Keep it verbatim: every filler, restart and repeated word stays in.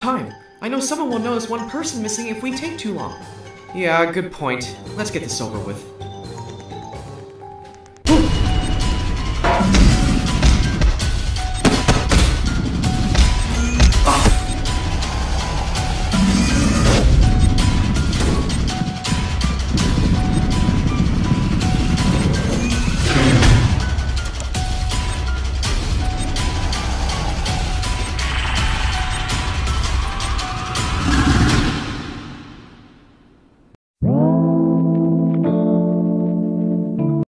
time. I know someone will notice one person missing if we take too long. Yeah, good point. Let's get this over with.